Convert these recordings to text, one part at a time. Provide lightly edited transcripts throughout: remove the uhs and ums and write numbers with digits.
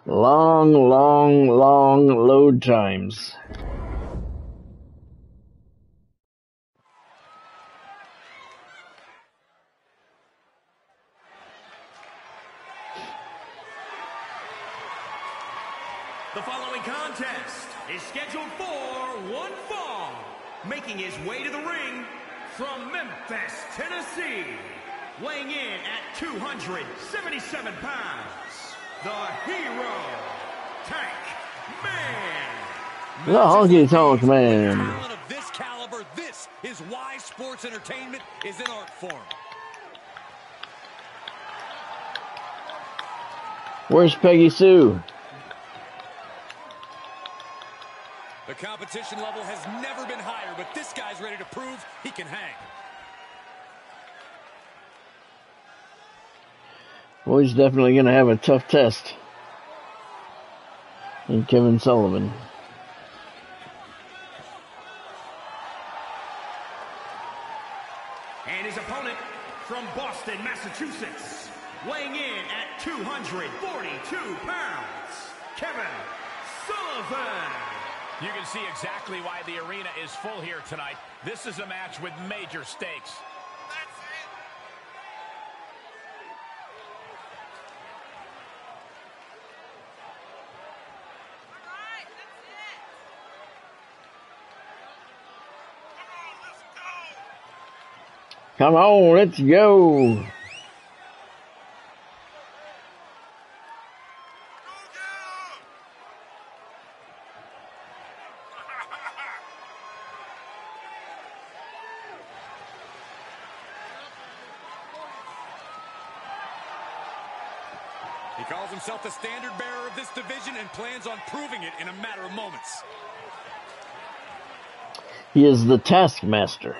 Long load times. The following contest is scheduled for one fall. Making his way to the ring from Memphis, Tennessee. Weighing in at 277 pounds, the Hero, Tank Man. The Honky Tonk Man. Talent of this caliber, this is why sports entertainment is an art form. Where's Peggy Sue? The competition level has never been higher, but this guy's ready to prove he can hang. Well, he's definitely going to have a tough test. And Kevin Sullivan. And his opponent from Boston, Massachusetts, weighing in at 242 pounds, Kevin Sullivan. You can see exactly why the arena is full here tonight. This is a match with major stakes. Come on, let's go. He calls himself the standard bearer of this division and plans on proving it in a matter of moments. He is the Taskmaster.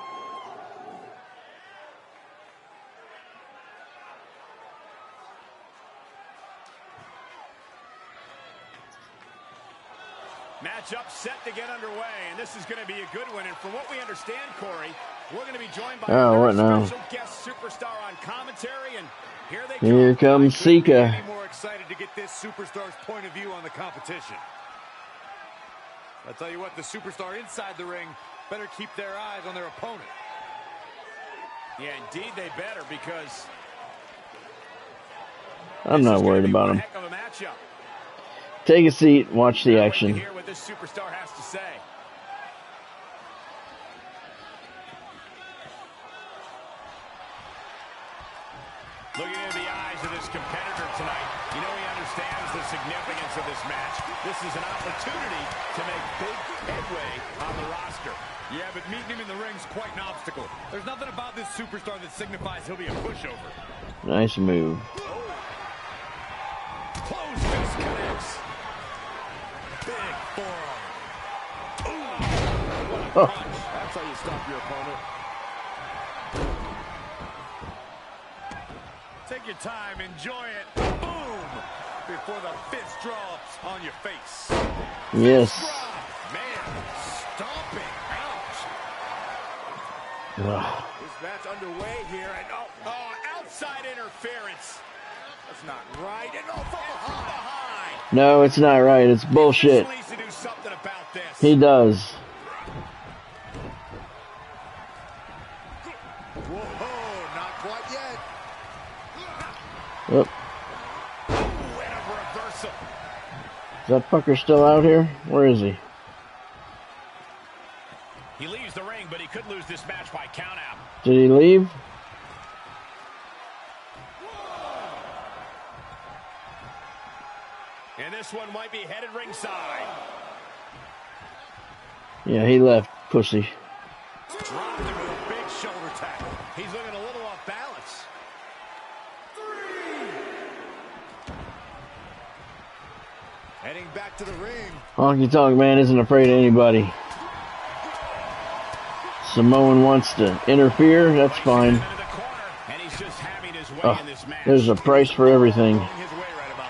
Matchup set to get underway, and this is going to be a good one. And from what we understand, Corey, we're going to be joined by what now? special guest superstar on commentary, and here they Here comes Sika. Be more excited to get this superstar's point of view on the competition. I'll tell you what, the superstar inside the ring better keep their eyes on their opponent. Yeah, indeed they better, because I'm not worried about him. heck of a matchup. Take a seat, watch the action. Hear what this superstar has to say. Looking into the eyes of this competitor tonight, you know he understands the significance of this match. This is an opportunity to make big headway on the roster. Yeah, but meeting him in the ring's quite an obstacle. There's nothing about this superstar that signifies he'll be a pushover. Nice move. Close fist connects. Big forearm. Ooh. What a punch. That's how you stop your opponent. Take your time, enjoy it. Boom! Before the fist drops on your face. Yes. Man, stomping. Ouch. Ugh. This match underway here, and outside interference. That's not right. And from behind. No, it's not right. It's bullshit. He needs to do something about this. He does. Whoa, not quite yet. Yep. Ooh, and a reversal. Is that fucker still out here? Where is he? He leaves the ring, but he could lose this match by countout. Did he leave? And this one might be headed ringside. Yeah, he left, pussy. Dropped him with a big shoulder tackle. He's looking a little off balance. Heading back to the ring. Honky Tonk Man isn't afraid of anybody. Samoan wants to interfere, that's fine. And he's just having his way in this match. There's a price for everything. His way right about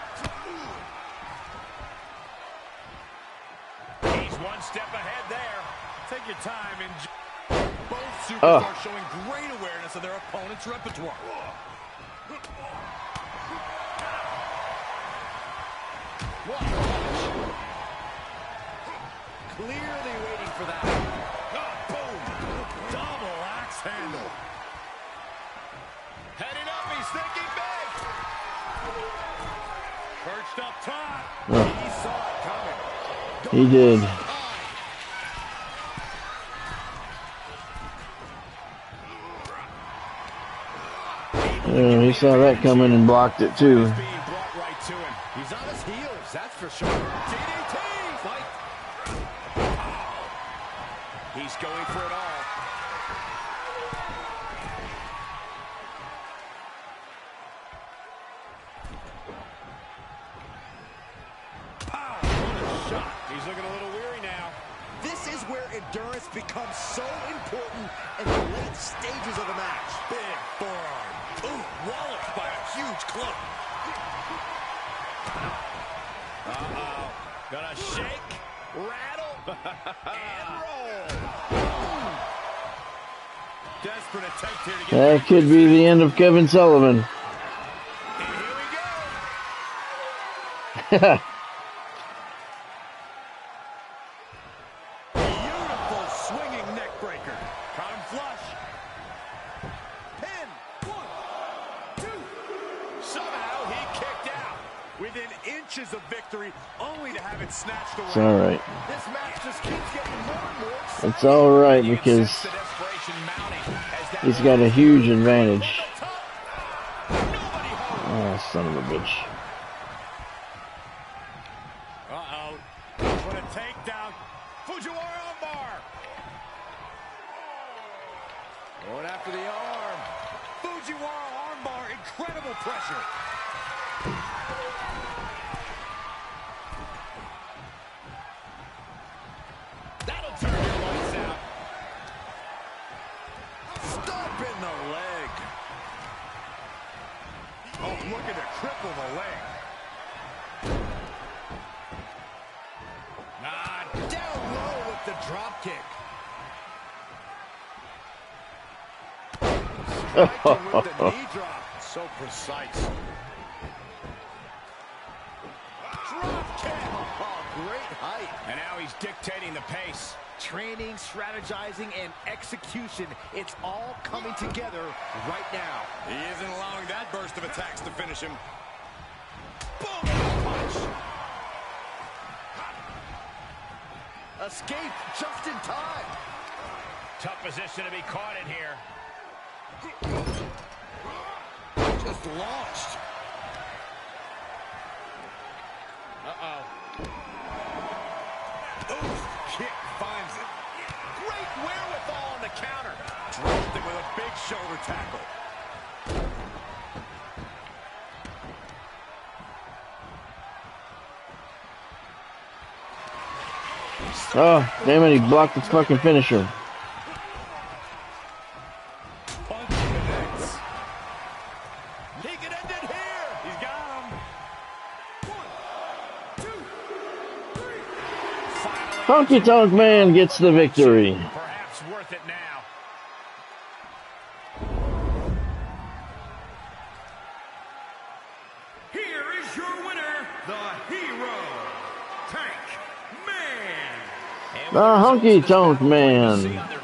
now. He's one step ahead there. Take your time and both superstars showing great awareness of their opponent's repertoire. What a punch. Clearly waiting for that. Oh, boom. Double axe handle. Heading up, he's thinking big. Perched up top. He saw it coming. He did. Yeah, he saw that coming and blocked it too. He's on his heels, that's for sure. DDT! Fight. He's going for it all. Pow! What a shot. He's looking a little weary now. This is where endurance becomes so important in the late stages of the match. Big forearm. Ooh, walloped by a huge club. Uh-oh. Gonna shake, rattle, and roll. Desperate attempt here to get... That could be the end of Kevin Sullivan. And here we go. Beautiful swinging neck breaker. Caught him flush. Pin. 1, 2. Somehow he kicked out. Within inches of victory, only to have it snatched away. It's alright. This match just keeps getting more and more exciting. It's alright because he's got a huge advantage. Oh, son of a bitch. Uh-oh. What a takedown. Fujiwara armbar. Going after the arm. Fujiwara armbar. Incredible pressure. That'll turn your lights out. Stomp in the leg. Oh, looking to cripple the leg. Down low with the drop kick. Striking with the knee drop. So precise. Drop kick. Oh, great height. And now he's dictating the pace. Training, strategizing, and execution. It's all coming together right now. He isn't allowing that burst of attacks to finish him. Boom! Punch. Escape just in time. Tough position to be caught in here. Just launched. Uh-oh. Oof, kick finds it. Great wherewithal on the counter. Dropped it with a big shoulder tackle. Oh, damn it, he blocked the fucking finisher. Punch connects. He can end it here. He's got him. 1, 2, 3. Honky Tonk Man gets the victory. Perhaps worth it now. Here is your winner, the Hero, Tank Man. The Honky Tonk Man.